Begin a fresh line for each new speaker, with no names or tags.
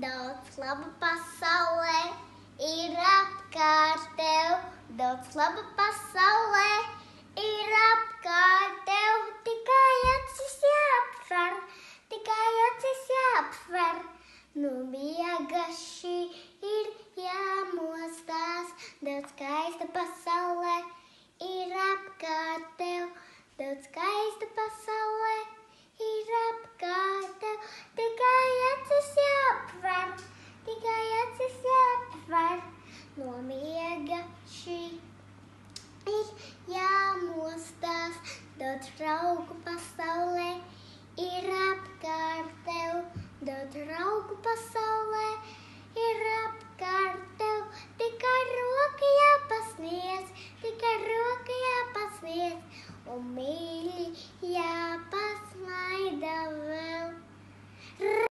Daudz laba pasaulē ir apkārt tev, daudz laba pasaulē ir apkārt tev, tikai acis jāaptver, tikai acis jāaptver. No miega šī ir jāmostās, daudz skaista pasaulē ir apkārt tev, daudz skaista pasaulē ir apkārt tev, tikai acis jāaptver, tikai acis jāaptver. No miega šī ir jāmostās, daudz raugu pasaulē ir apkārt tev, daudz raugu pasaulē ir apkārt tev, tikai roka jāpasniedz, un